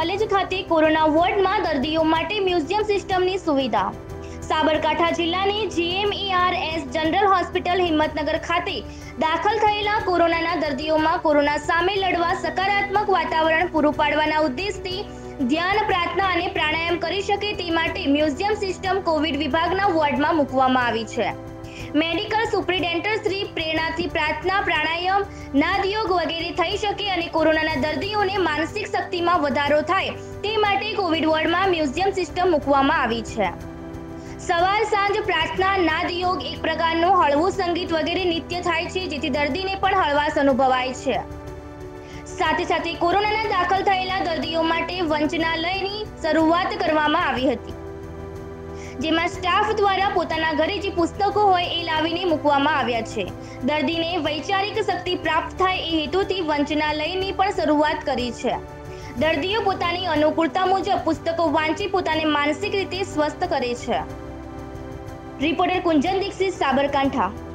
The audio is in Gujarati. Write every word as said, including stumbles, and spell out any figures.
કોલેજ ખાતે કોરોના વોર્ડમાં દર્દીઓ માટે મ્યુઝિયમ સિસ્ટમની સુવિધા। સાબરકાંઠા જિલ્લાની જીએમઈઆરએસ જનરલ હોસ્પિટલ હિંમતનગર ખાતે દાખલ થયેલા કોરોનાના દર્દીઓમાં કોરોના સામે લડવા સકારાત્મક વાતાવરણ પૂરું પાડવાના ઉદ્દેશથી ધ્યાન, પ્રાર્થના અને પ્રાણાયામ કરી શકે તે માટે મ્યુઝિયમ સિસ્ટમ કોવિડ વિભાગના વોર્ડમાં મૂકવામાં આવી છે। મેડિકલ સુપ્રિન્ટેન્ડન્ટ શ્રી પ્રેરણાથી પ્રાર્થના, પ્રાણાયામ, નાદયોગ વગેરે થઈ શકે અને કોરોનાના દર્દીઓને માનસિક શક્તિમાં વધારો થાય તે માટે કોવિડ વોર્ડમાં મ્યુઝિયમ સિસ્ટમ મૂકવામાં આવી છે। સવાર સાંજ પ્રાર્થના, નાદયોગ, એક પ્રકારનું હળવું સંગીત વગેરે નિત્ય થાય છે, જેથી દર્દીને પણ હળવાશ અનુભવાય છે। સાથે સાથે કોરોનાના દાખલ થયેલા દર્દીઓ માટે વંચનાલયની શરૂઆત કરવામાં આવી હતી, જેમાં સ્ટાફ દ્વારા પોતાના ઘરે જે પુસ્તકો હોય એ લાવીને મૂકવામાં આવ્યા છે। દર્દીને વૈચારિક શક્તિ પ્રાપ્ત થાય એ હેતુથી વંચનાલયની પણ શરૂઆત કરી છે। દર્દીઓ પોતાની અનુકૂળતા મુજબ પુસ્તકો વાંચી પોતાને માનસિક રીતે સ્વસ્થ કરે છે। રિપોર્ટર કુંજન દીક્ષિત, સાબરકાંઠા।